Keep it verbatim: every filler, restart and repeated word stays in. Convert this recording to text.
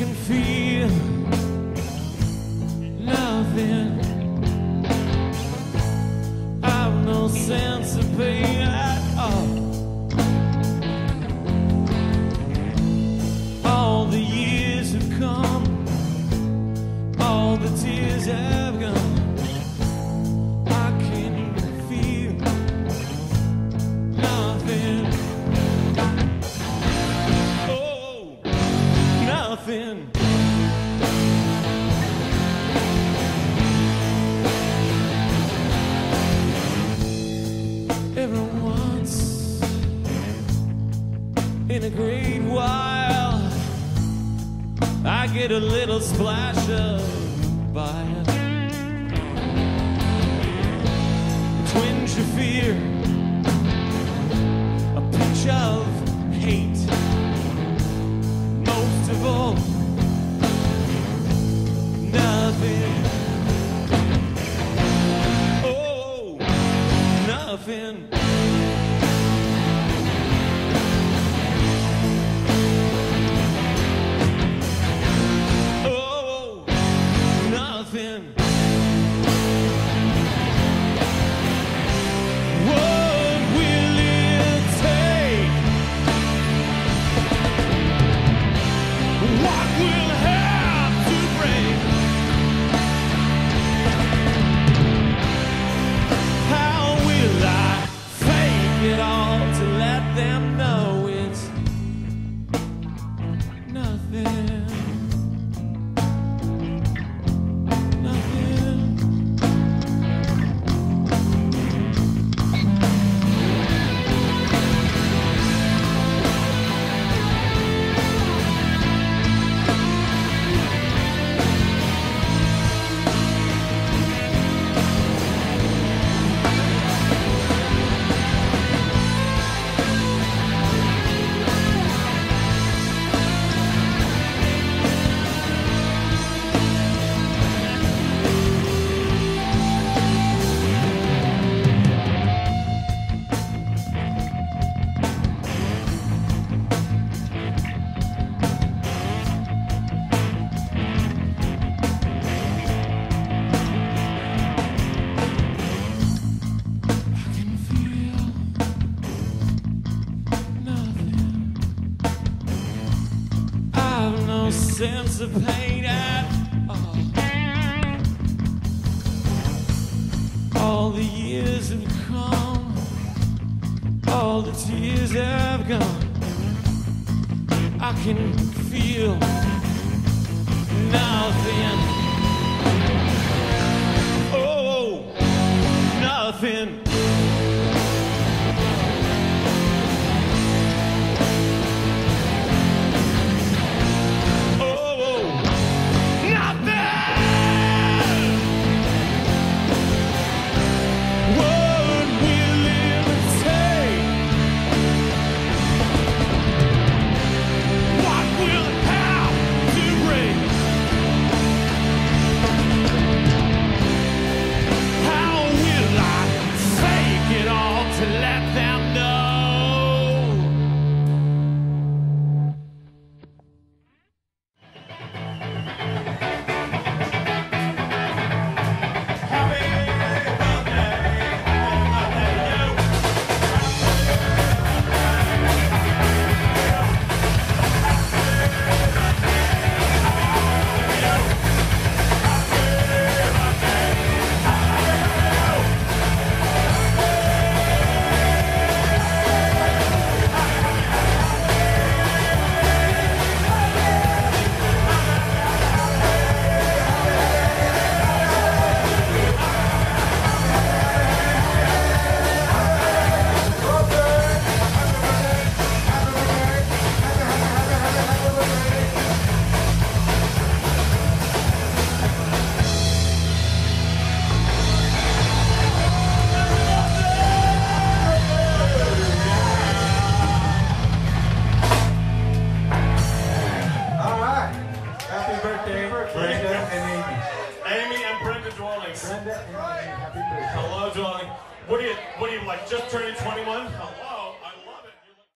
can feel nothing. I've no sense of pain at all. All the years have come, all the tears have gone. I can feel nothing. Oh, nothing. Every once in a great while, I get a little splash of bile, a twinge of fear, a pinch of hate. Most of all, nothing. Oh, nothing. Sense of pain at all. All the years have come, all the tears have gone. I can feel nothing. Oh, nothing. Hello, Johnny. What are you, what are you, like, just turning twenty-one?